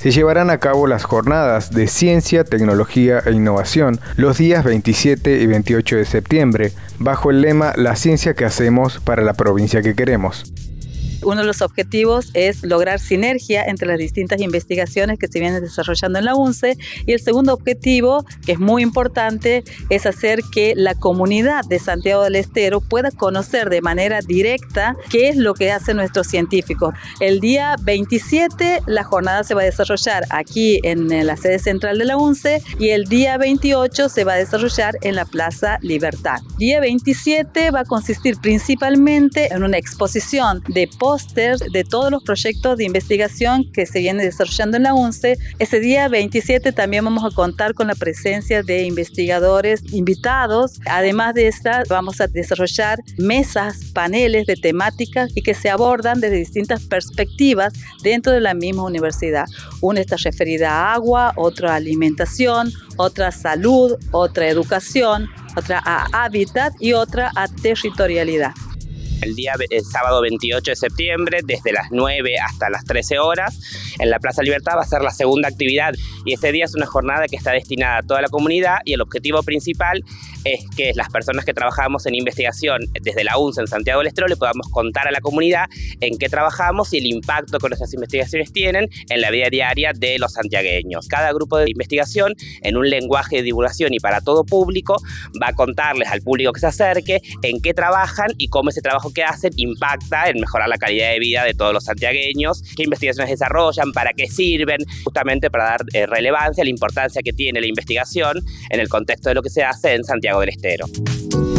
se llevarán a cabo las jornadas de Ciencia, Tecnología e Innovación los días 27 y 28 de septiembre, bajo el lema La ciencia que hacemos para la provincia que queremos. Uno de los objetivos es lograr sinergia entre las distintas investigaciones que se vienen desarrollando en la UNCE, y el segundo objetivo, que es muy importante, es hacer que la comunidad de Santiago del Estero pueda conocer de manera directa qué es lo que hacen nuestros científicos. El día 27 la jornada se va a desarrollar aquí en la sede central de la UNCE y el día 28 se va a desarrollar en la Plaza Libertad. Día 27 va a consistir principalmente en una exposición de pósters de todos los proyectos de investigación que se vienen desarrollando en la UNCE. Ese día 27 también vamos a contar con la presencia de investigadores invitados. Además de esta, vamos a desarrollar mesas, paneles de temáticas y que se abordan desde distintas perspectivas dentro de la misma universidad. Una está referida a agua, otra a alimentación, otra a salud, otra a educación, otra a hábitat y otra a territorialidad. El sábado 28 de septiembre, desde las 9 hasta las 13 horas, en la Plaza Libertad va a ser la segunda actividad, y ese día es una jornada que está destinada a toda la comunidad, y el objetivo principal es que las personas que trabajamos en investigación desde la UNCE en Santiago del Estero le podamos contar a la comunidad en qué trabajamos y el impacto que nuestras investigaciones tienen en la vida diaria de los santiagueños. Cada grupo de investigación, en un lenguaje de divulgación y para todo público, va a contarles al público que se acerque en qué trabajan y cómo ese trabajo que hacen impacta en mejorar la calidad de vida de todos los santiagueños, qué investigaciones desarrollan, para qué sirven, justamente para dar relevancia a la importancia que tiene la investigación en el contexto de lo que se hace en Santiago del Estero.